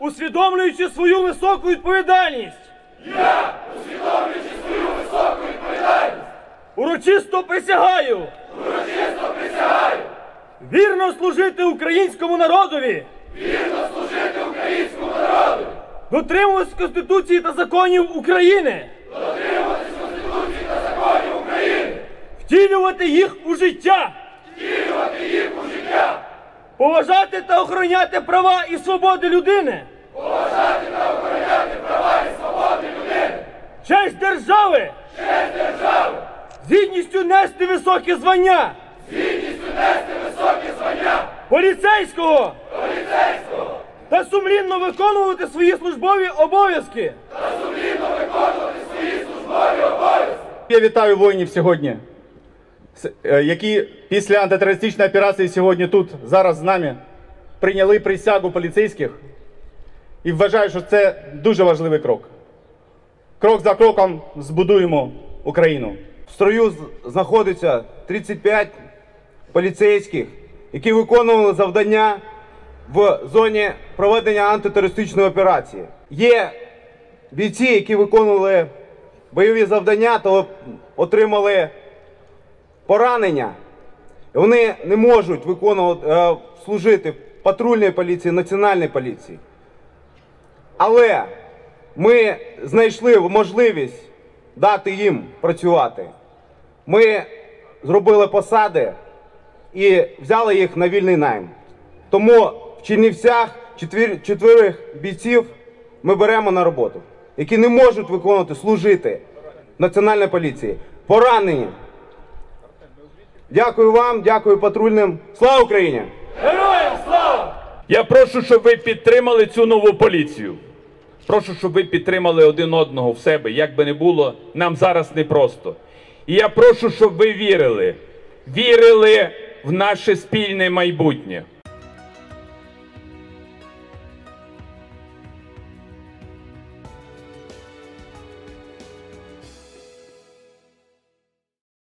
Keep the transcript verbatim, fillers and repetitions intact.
усвідомлюючи свою високу відповідальність. Я, усвідомлюючи свою високу відповідальність, Урочисто присягаю. урочисто присягаю Вірно служити українському народові. вірно служити українському народу, Дотримуватись Конституції та законів України. дотримуватись Конституції та законів України, Втілювати їх у життя. втілювати їх у життя, Поважати та охороняти права і свободи людини. поважати та охороняти права і свободи людини, Честь держави. честь держави, З гідністю нести високі звання. з гідністю нести високі звання Поліцейського. поліцейського Та сумлінно виконувати свої службові обов'язки. та сумлінно виконувати свої службові обов'язки. Я вітаю воїнів сьогодні, с- е, які після антитерористичної операції сьогодні тут, зараз з нами, прийняли присягу поліцейських. І вважаю, що це дуже важливий крок. Крок за кроком збудуємо Україну. В строю з- знаходиться тридцять п'ять поліцейських, які виконували завдання в зоні проведення антитерористичної операції. Є бійці, які виконували бойові завдання та отримали поранення. І вони не можуть виконувати, е, служити в патрульній поліції, національній поліції. Але ми знайшли можливість дати їм працювати. Ми зробили посади і взяли їх на вільний найм. Тому в Чернівцях четвір, четверих бійців ми беремо на роботу, які не можуть виконувати, служити в Національній поліції. Поранені. Дякую вам, дякую патрульним. Слава Україні! Героям слава! Я прошу, щоб ви підтримали цю нову поліцію. Прошу, щоб ви підтримали один одного в себе. Як би не було, нам зараз непросто. І я прошу, щоб ви вірили. Вірили в наше спільне майбутнє.